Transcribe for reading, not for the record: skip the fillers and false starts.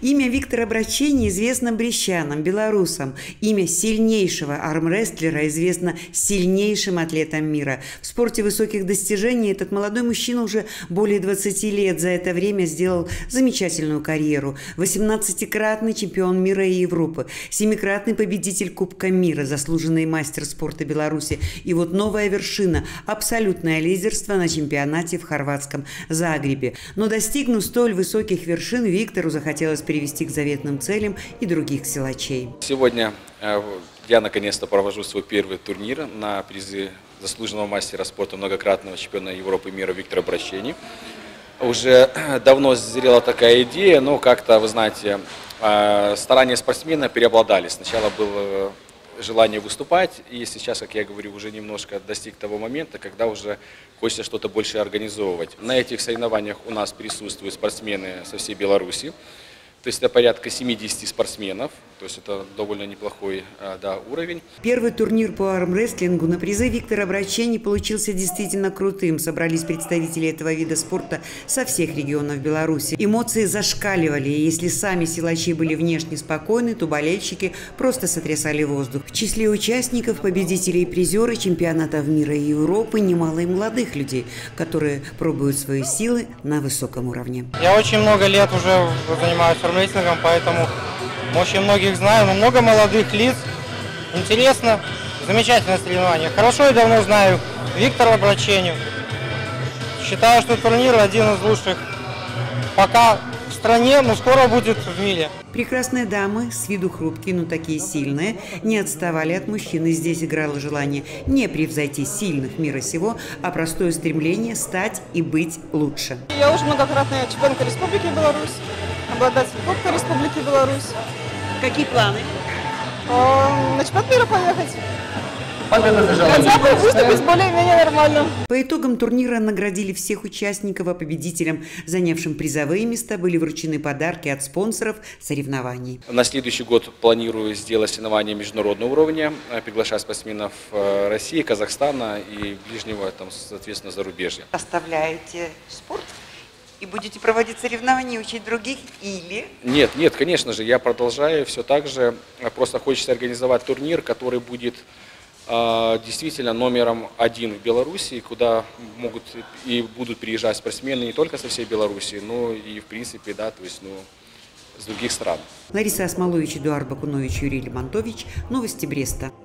Имя Виктора Брачини известно брестчанам, белорусам. Имя сильнейшего армрестлера известно сильнейшим атлетам мира. В спорте высоких достижений этот молодой мужчина уже более 20 лет за это время сделал замечательную карьеру. 18-кратный чемпион мира и Европы, 7-кратный победитель Кубка мира, заслуженный мастер спорта Беларуси. И вот новая вершина – абсолютное лидерство на чемпионате в хорватском Загребе. Но достигнув столь высоких вершин, Виктору захотелось привести к заветным целям и других силачей. Сегодня я наконец-то провожу свой первый турнир на призы заслуженного мастера спорта, многократного чемпиона Европы и мира Виктора Брачини. Уже давно зрела такая идея, но как-то, вы знаете, старания спортсмена преобладали. Сначала было желание выступать, и сейчас, как я говорю, уже немножко достиг того момента, когда уже хочется что-то больше организовывать. На этих соревнованиях у нас присутствуют спортсмены со всей Беларуси. То есть это порядка 70 спортсменов, то есть это довольно неплохой уровень. Первый турнир по армрестлингу на призы Виктора Брачини получился действительно крутым. Собрались представители этого вида спорта со всех регионов Беларуси. Эмоции зашкаливали, и если сами силачи были внешне спокойны, то болельщики просто сотрясали воздух. В числе участников, победителей и призеры чемпионатов мира и Европы немало и молодых людей, которые пробуют свои силы на высоком уровне. Я очень много лет уже занимаюсь армрестлингом, поэтому очень многих знаю, но много молодых лиц. Интересно, замечательное соревнование. Хорошо и давно знаю Виктора Брачини. Считаю, что турнир один из лучших пока в стране, но скоро будет в мире. Прекрасные дамы, с виду хрупкие, но такие сильные, не отставали от мужчин. И здесь играло желание не превзойти сильных мира сего, а простое стремление стать и быть лучше. Я уже многократная чемпионка Республики Беларусь, обладатель Кубка Республики Беларусь. Какие планы? На чемпионат мира поехать. Хотя бы выступить более-менее нормально. По итогам турнира наградили всех участников, а победителям, занявшим призовые места, были вручены подарки от спонсоров соревнований. На следующий год планирую сделать соревнования международного уровня, приглашать спортсменов России, Казахстана и ближнего, соответственно, зарубежья. Оставляете спорт и будете проводить соревнования, учить других или? Нет, конечно же, я продолжаю все так же. Просто хочется организовать турнир, который будет действительно номером один в Беларуси, куда могут и будут приезжать спортсмены не только со всей Беларуси, но и в принципе, с других стран. Лариса Осмолович, Эдуард Бакунович, Юрий Лемонтович. Новости Бреста.